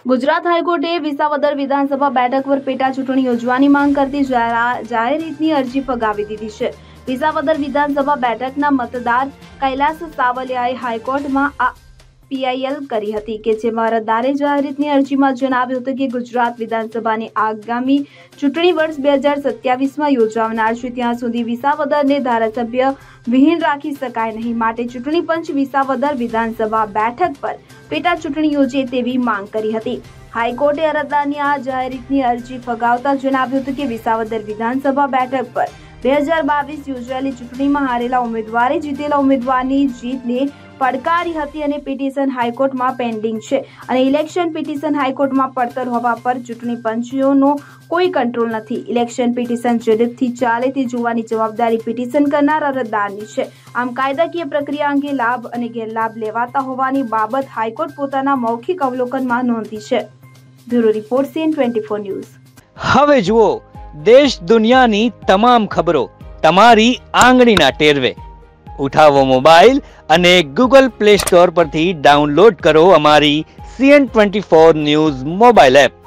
ગુજરાત હાઈકોર્ટે વિસાવદર વિધાનસભા બેઠક પર પેટા ચૂંટણી યોજવાની માંગ કરતી જાહેર હિતની અરજી ફગાવી દીધી છે। વિસાવદર વિધાનસભા બેઠકના મતદાર કૈલાસ સાવલિયાએ હાઈકોર્ટમાં પીઆઈએલ કરી હતી કે જેમાં અરજદારે જાહેર હિતની અરજીમાં જણાવ્યું હતું કે ગુજરાત વિધાનસભાની આગામી ચૂંટણી વર્ષ 2027માં યોજાનાર છે, ત્યાં સુધી વિસાવદરને ધારાસભ્ય વિહીન રાખી શકાય નહીં, માટે ચૂંટણી પંચ વિસાવદર વિધાનસભા બેઠક પર પેટા ચૂંટણી યોજે તેવી માંગ કરી હતી। હાઈકોર્ટે અરજદારની આ જાહેર હિતની અરજી ફગાવતા જણાવ્યું હતું કે વિસાવદર વિધાનસભા બેઠક પર 2022 યોજાયેલી ચૂંટણીમાં હારેલા ઉમેદવારે જીતેલા ઉમેદવારની જીતને પડકારી હતી અને પિટિશન હાઈકોર્ટમાં પેન્ડિંગ છે અને ઇલેક્શન પિટિશન હાઈકોર્ટમાં પડતર હોવા પર ચૂંટણી પંચનો કોઈ કંટ્રોલ નથી। ઇલેક્શન પિટિશન ઝડપથી ચાલે તે જોવાની જવાબદારી પિટિશન કરનાર અરજદારની છે। આમ કાયદાકીય પ્રક્રિયા અંગે લાભ અને ગેરલાભ લેવાતા હોવાની બાબત હાઈકોર્ટ પોતાના મૌખિક અવલોકનમાં નોંધી છે। Bureau report CN24 news. હવે જુઓ દેશ દુનિયાની તમામ ખબરો તમારી આંગળીના ટેરવે। ઉઠાવો મોબાઈલ અને ગૂગલ પ્લે સ્ટોર પરથી ડાઉનલોડ કરો અમારી CN24 ન્યૂઝ મોબાઈલ એપ।